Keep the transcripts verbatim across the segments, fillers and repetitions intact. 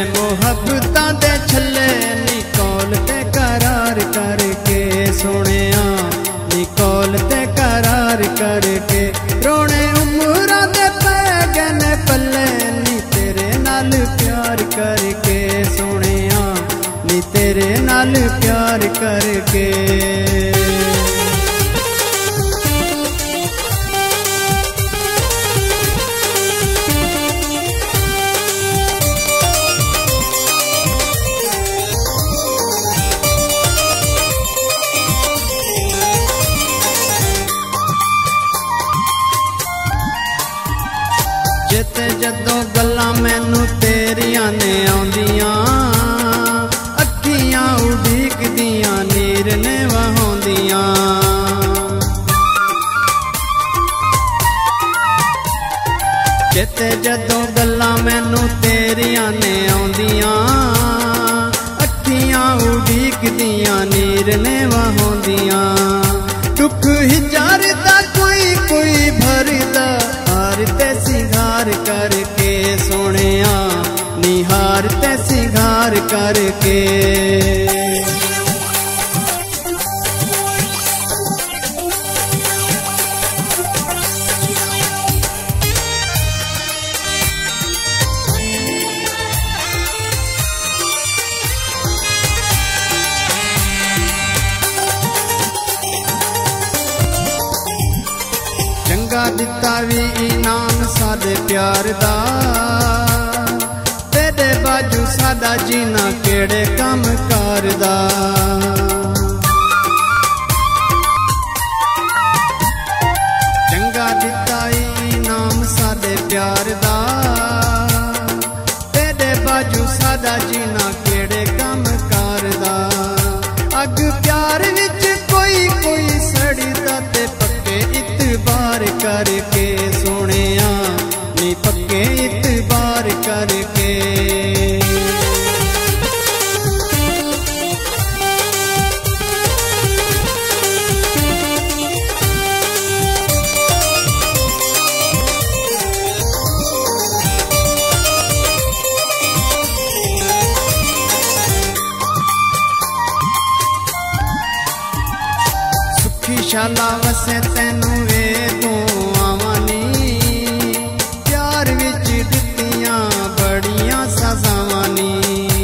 मुहब्बतां दे छल्ले नी कौल ते करार करके सोनिया, नी कौल ते करार करके रोने उमरां दे पै गए ने पल्ले नी तेरे नाल प्यार करके सोनिया, नी तेरे नाल प्यार करके। जिते जदों गल्लां मैनू तेरियां ने आउंदियां, अखियां उड़ीकदियां नीर ने वहाउंदियां। जिते जदों गल्लां मैनू तेरियां ने आउंदियां, अखियां उड़ीकदियां नीर ने वहाउंदियां। दुख हिजार दा कोई कोई भरदा हार ते सिंगार करके सोनिया, निहार ते सिंगार करके। चंगा दिता भी इनाम सादे प्यार दा, तेरे बाजू सादा जीना केड़े कम करदा। चंगा दिता इनाम सादे प्यार दा, तेरे बाजू सादा जीना केड़े कम करदा। अग प्यार विच कोई कोई सड़दा ते पक्के इतबार करके सोनिया, नी पक्के इतबार करके। सुखी शाला वसे तेनू वे तू आवानी, प्यार विच दित्तियां बड़ियां सजावानी।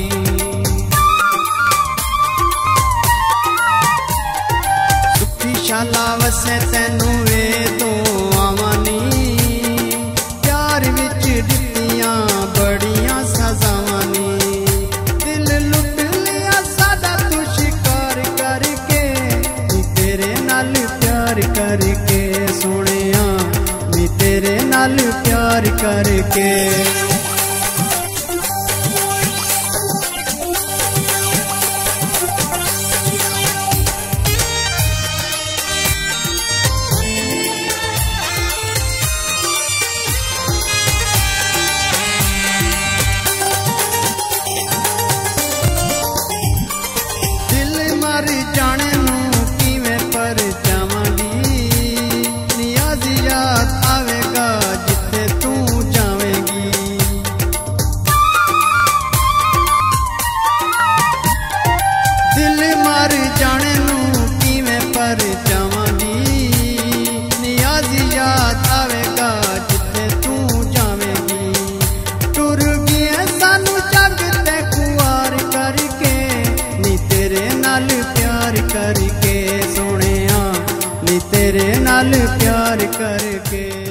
सुखी शाला वसे तेनू वे तू आवानी, प्यार विच दित्तियां बड़ियां सजावानी। दिल लुट लिया सादा तू शिकार करके, तेरे नाल प्यार करके सोनिया, नी तेरे नाल प्यार करके। दिल मर जाने नू किवें पर जावांगी, नियाज़ याद आवेगा जिथे तू जावेगी। दिल मर जाने नू किवें पर जावांगी, नियाज़ याद आवेगा जिथे तू जावेगी। टुर गए सानू जग ते खुआर करके, नी तेरे नाल प्यार करके सोनिया, नी तेरे नाल प्यार करके।